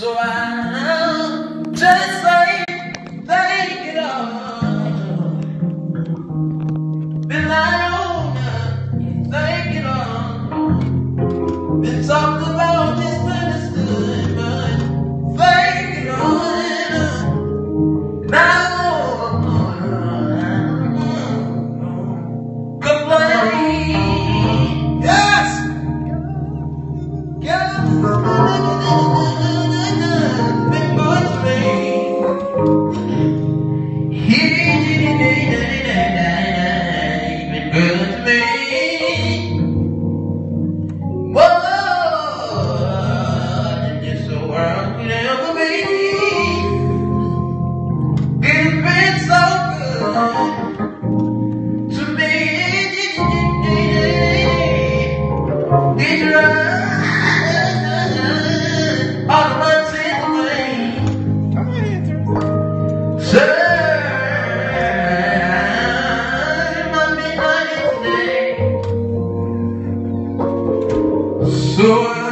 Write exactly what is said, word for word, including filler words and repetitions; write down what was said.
So I'll just say thank you, Lord. Been lying on, thank you, Lord. Been talking about misunderstood, but thank you, Lord. Now complain, yes, been good to me. He been good to me. More than this world could ever be. It's been so good to me. Did you run all the my sins away? Sir, my midnight is today. So